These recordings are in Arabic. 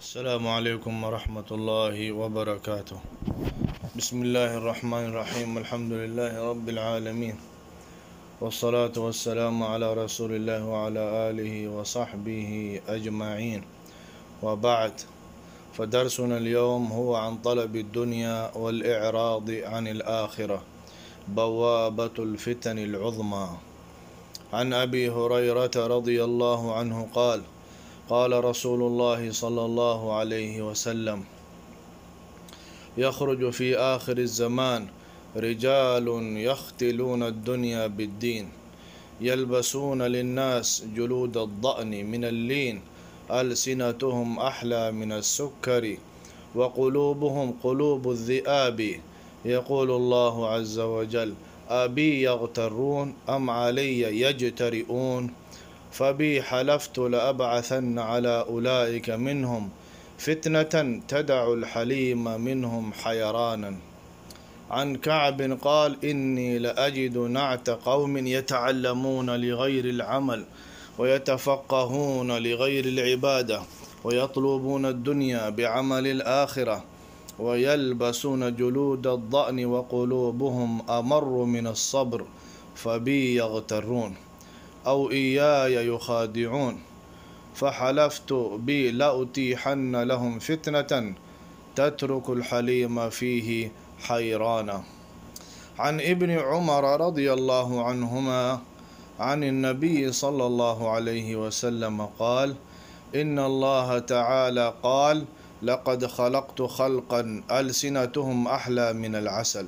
السلام عليكم ورحمة الله وبركاته. بسم الله الرحمن الرحيم. الحمد لله رب العالمين، والصلاة والسلام على رسول الله وعلى آله وصحبه أجمعين، وبعد. فدرسنا اليوم هو عن طلب الدنيا والإعراض عن الآخرة، بوابة الفتن العظمى. عن أبي هريرة رضي الله عنه قال: قال رسول الله صلى الله عليه وسلم: يخرج في آخر الزمان رجال يختلون الدنيا بالدين، يلبسون للناس جلود الضأن من اللين، ألسنتهم أحلى من السكر، وقلوبهم قلوب الذئاب. يقول الله عز وجل: أبي يغترون أم علي يجترئون؟ فبي حلفت لأبعثن على أولئك منهم فتنة تدع الحليم منهم حيرانا. عن كعب قال: إني لأجد نعت قوم يتعلمون لغير العمل ويتفقهون لغير العبادة ويطلبون الدنيا بعمل الآخرة ويلبسون جلود الضأن وقلوبهم أمر من الصبر، فبي يغترون أو إياي يخادعون. فحلفت بي لأتيحن لهم فتنة تترك الحليم فيه حيرانا. عن ابن عمر رضي الله عنهما عن النبي صلى الله عليه وسلم قال: إن الله تعالى قال: لقد خلقت خلقا ألسنتهم أحلى من العسل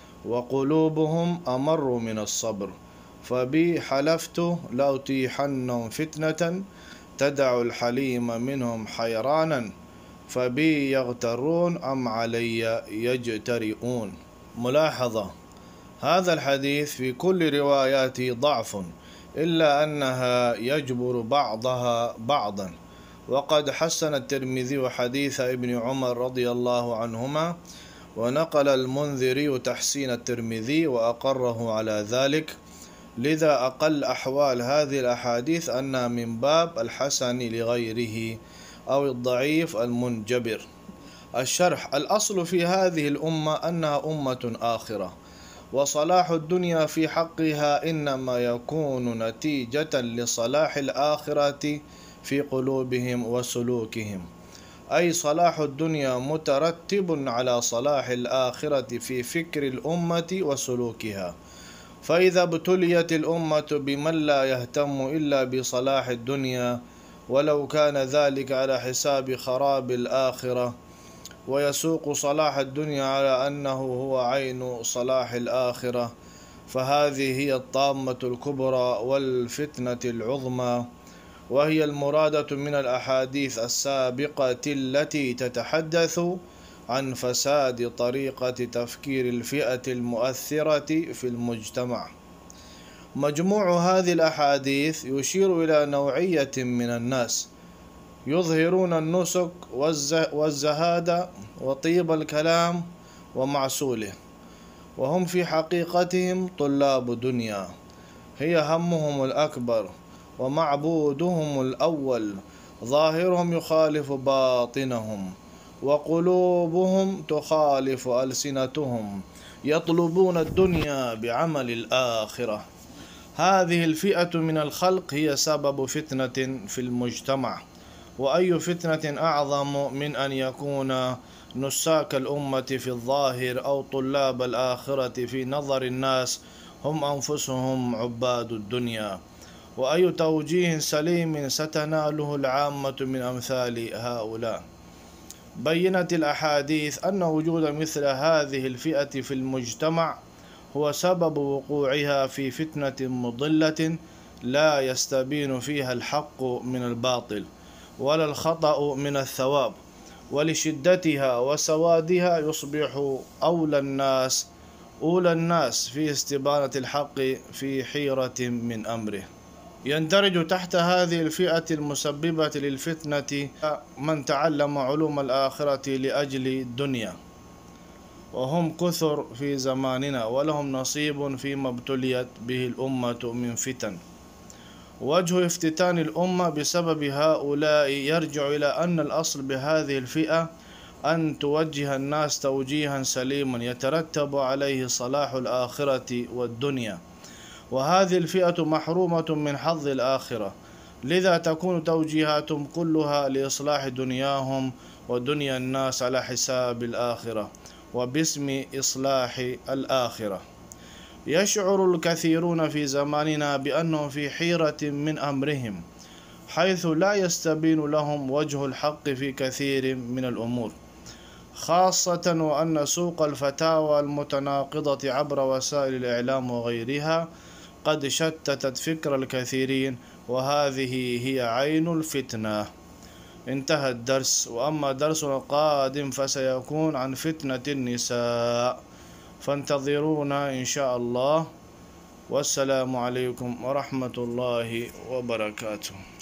وقلوبهم أمر من الصبر، فبي حلفت لأتيحنهم فتنة تدع الحليم منهم حيرانا، فبي يغترون أم علي يجترئون. ملاحظة: هذا الحديث في كل رواياته ضعف، إلا أنها يجبر بعضها بعضا. وقد حسن الترمذي حديث ابن عمر رضي الله عنهما، ونقل المنذري تحسين الترمذي وأقره على ذلك، لذا أقل أحوال هذه الأحاديث أنها من باب الحسن لغيره أو الضعيف المنجبر. الشرح: الأصل في هذه الأمة أنها أمة آخرة، وصلاح الدنيا في حقها إنما يكون نتيجة لصلاح الآخرة في قلوبهم وسلوكهم، أي صلاح الدنيا مترتب على صلاح الآخرة في فكر الأمة وسلوكها. فإذا ابتليت الأمة بمن لا يهتم إلا بصلاح الدنيا، ولو كان ذلك على حساب خراب الآخرة، ويسوق صلاح الدنيا على أنه هو عين صلاح الآخرة، فهذه هي الطامة الكبرى والفتنة العظمى، وهي المرادة من الأحاديث السابقة التي تتحدث عن فساد طريقة تفكير الفئة المؤثرة في المجتمع. مجموع هذه الأحاديث يشير إلى نوعية من الناس يظهرون النسك والزهادة وطيب الكلام ومعسوله، وهم في حقيقتهم طلاب دنيا، هي همهم الأكبر ومعبودهم الأول، ظاهرهم يخالف باطنهم وقلوبهم تخالف ألسنتهم، يطلبون الدنيا بعمل الآخرة. هذه الفئة من الخلق هي سبب فتنة في المجتمع، وأي فتنة أعظم من أن يكون نساك الأمة في الظاهر أو طلاب الآخرة في نظر الناس هم أنفسهم عباد الدنيا؟ وأي توجيه سليم ستناله العامة من أمثال هؤلاء؟ بينت الأحاديث أن وجود مثل هذه الفئة في المجتمع هو سبب وقوعها في فتنة مضلة لا يستبين فيها الحق من الباطل ولا الخطأ من الثواب، ولشدتها وسوادها يصبح أولى الناس في استبانة الحق في حيرة من أمره. يندرج تحت هذه الفئة المسببة للفتنة من تعلم علوم الآخرة لأجل الدنيا، وهم كثر في زماننا، ولهم نصيب فيما ابتليت به الأمة من فتن. وجه افتتان الأمة بسبب هؤلاء يرجع إلى أن الأصل بهذه الفئة أن توجه الناس توجيها سليما يترتب عليه صلاح الآخرة والدنيا، وهذه الفئة محرومة من حظ الآخرة، لذا تكون توجيهاتهم كلها لإصلاح دنياهم ودنيا الناس على حساب الآخرة وباسم إصلاح الآخرة. يشعر الكثيرون في زماننا بأنهم في حيرة من أمرهم، حيث لا يستبين لهم وجه الحق في كثير من الأمور، خاصة وأن سوق الفتاوى المتناقضة عبر وسائل الإعلام وغيرها قد شتتت فكر الكثيرين، وهذه هي عين الفتنة. انتهى الدرس، وأما درسنا القادم فسيكون عن فتنة النساء، فانتظرونا إن شاء الله، والسلام عليكم ورحمة الله وبركاته.